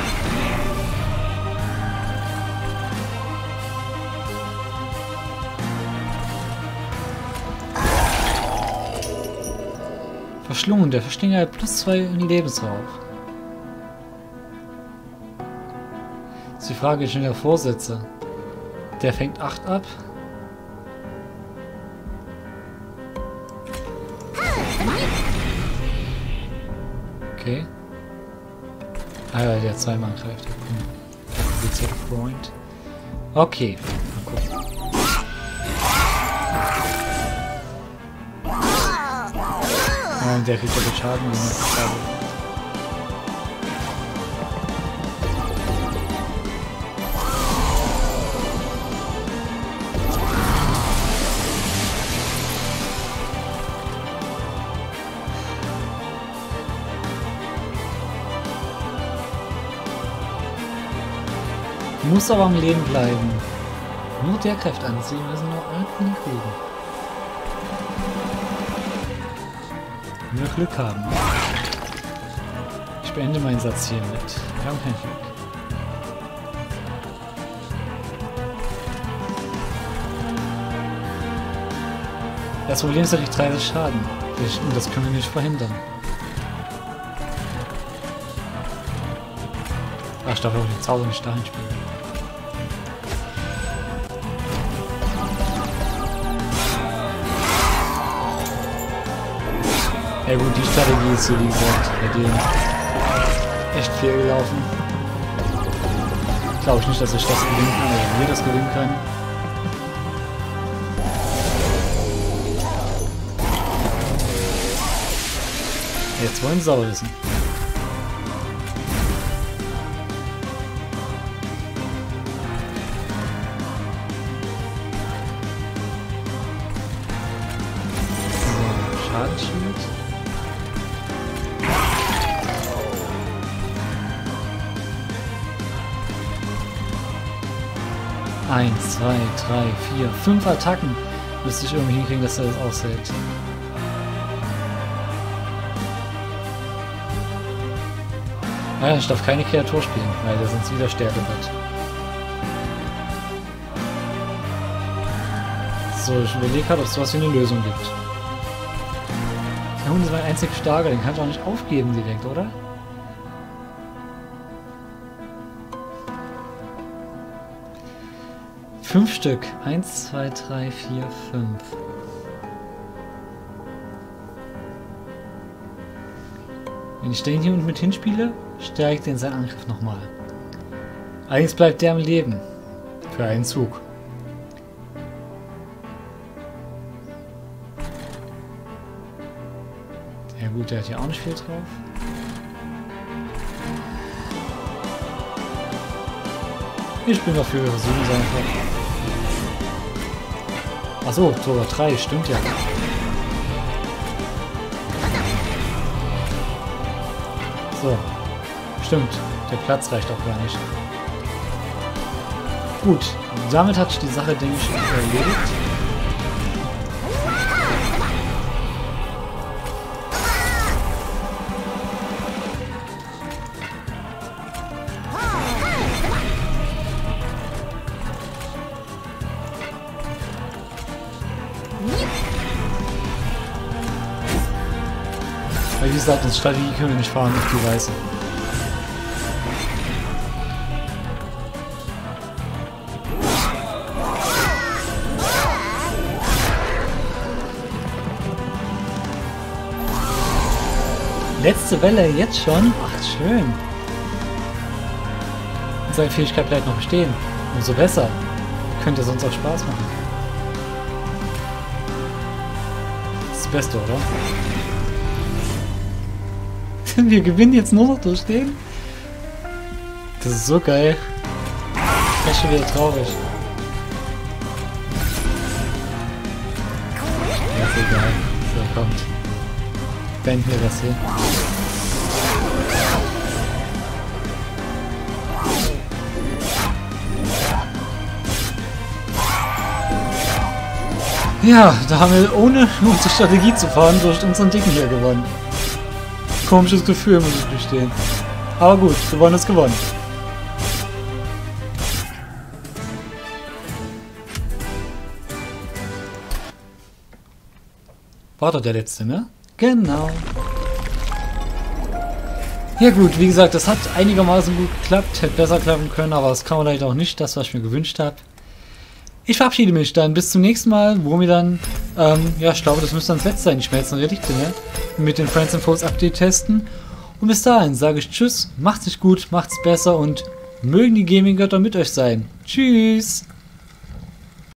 Verschlungen, der Verschlinger hat +2 Lebensrauf. Ist die Frage, wie ich ihn davor setze. Der fängt 8 ab. Okay. Ah ja, der zweimal angreift. Komplizierter Freund. Okay, mal gucken. Und der kriegt ja den Schaden, wenn er Schaden. Muss aber am Leben bleiben. Nur der greift an, deswegen müssen wir noch irgendwie kriegen. Nur Glück haben. Ich beende meinen Satz hiermit. Wir haben kein Glück. Das Problem ist, dass ich 30 Schaden. Und das können wir nicht verhindern. Ach, ich darf auch den Zauber nicht dahin spielen. Ja gut, die Strategie ist so, wie gesagt, bei denen echt viel gelaufen. Glaube ich nicht, dass ich das gewinnen kann, oder wir das gewinnen können. Jetzt wollen sie aber wissen. So, Schadensschild. Eins, zwei, drei, vier, 5 Attacken. Müsste ich irgendwie hinkriegen, dass er das aushält. Naja, ich darf keine Kreatur spielen, weil der sonst wieder sterben wird. So, ich überlege gerade, ob es sowas wie eine Lösung gibt. Der Hund ist mein einzig starker, den kann ich auch nicht aufgeben direkt, oder? Fünf Stück. 1, 2, 3, 4, 5. Wenn ich den hier mit hinspiele, steigt den sein Angriff nochmal. Allerdings bleibt der am Leben. Für einen Zug. Ja gut, der hat hier auch nicht viel drauf. Ich bin dafür, wir versuchen es einfach. Achso, sogar 3, stimmt ja. So, stimmt. Der Platz reicht auch gar nicht. Gut, damit hat sich die Sache, denke ich, erledigt. Weil wie gesagt, das Strategie können wir nicht fahren auf die Weiße. Letzte Welle, jetzt schon? Ach, schön. Und seine Fähigkeit bleibt noch bestehen. Umso besser. Könnte sonst auch Spaß machen. Das ist das Beste, oder? Wir gewinnen jetzt nur noch durch den? Das ist so geil. Das ist schon wieder traurig. Ja, ist egal. So, kommt. Beenden wir das hier. Ja, da haben wir ohne unsere Strategie zu fahren durch unseren Dicken hier gewonnen. Komisches Gefühl, muss ich gestehen. Aber gut, gewonnen ist gewonnen. War doch der letzte, ne? Genau. Ja gut, wie gesagt, das hat einigermaßen gut geklappt. Hätte besser klappen können, aber es kam leider auch nicht das, was ich mir gewünscht habe. Ich verabschiede mich dann. Bis zum nächsten Mal, wo wir dann, ja, ich glaube, das müsste dann das letzte sein, die Schmelzen Relikte, ne? Mit den Friends and Foes Update testen. Und bis dahin sage ich Tschüss, macht's nicht gut, macht's besser und mögen die Gaming-Götter mit euch sein. Tschüss!